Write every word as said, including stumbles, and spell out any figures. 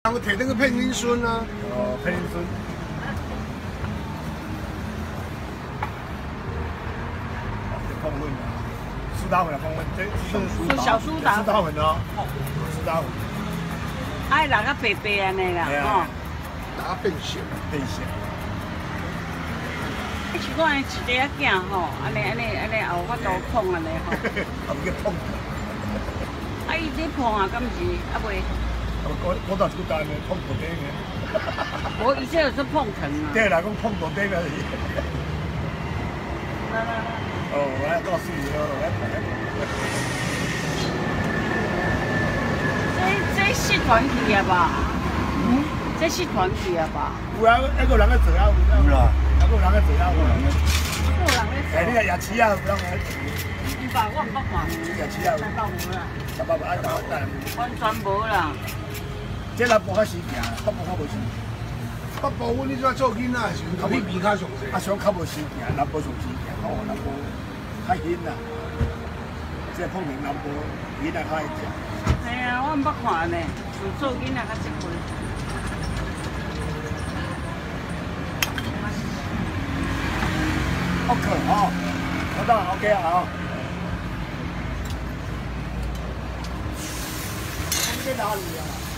我摕那个片林孙啊。 哦，片林孙。这碰粉啊，苏打粉啊，碰粉，这是小苏打。 苏打粉哦，苏打粉。 爱人啊白白安尼啦，吼。 打变形， 变形。 你是讲一个仔囝吼，安尼安尼安尼也有法度碰安尼吼。 啊，叫碰。 啊，伊这碰啊，敢是啊袂？ 我我倒是单的碰头顶的， 我以前有是碰藤啊。 对啦，讲碰头顶的。 来来来。 哦，我来告诉你哦，来来。 这这是团体啊吧？嗯，这是团体啊吧？ 有啊，一个人在做啊，有啦，一个人在做啊，有人。 有人在做。 哎，你个牙齿啊，有人来。 你把我不看。 牙齿啊， 到无啦。 十八万，十八万。 完全无啦。 这南部较时行，北部较无时。 北部阮你怎做囡仔的时候，比比较上济。 啊，上较无时行，南部上时行，哦，南部较远啦。这碰面南部囡仔较爱食。 系啊，我毋捌看呢，就做囡仔较结婚。 OK 哦，好的 ，OK 啊。这哪里啊？